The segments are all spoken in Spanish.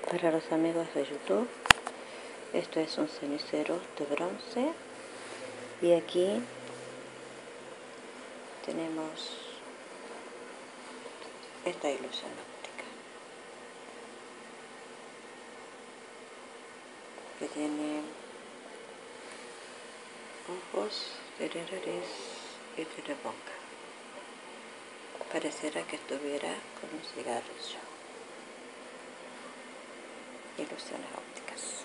Para los amigos de YouTube, esto es un cenicero de bronce y aquí tenemos esta ilusión óptica que tiene ojos, tiene nariz y tiene boca. Pareciera que estuviera con un cigarrillo. Ilusiones ópticas.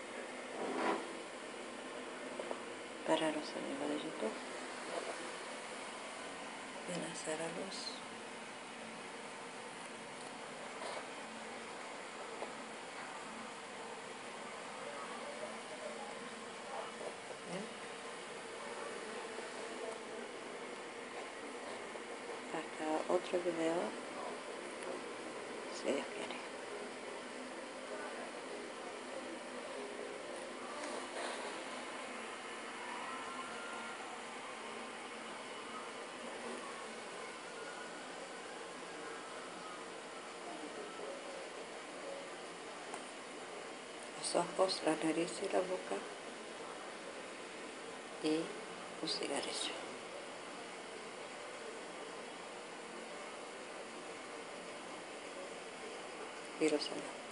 Para los amigos de YouTube, ven a hacer a luz. Hasta otro video, si Dios quiere. Los ojos, la nariz y la boca y un cigarrillo. Y los ojos.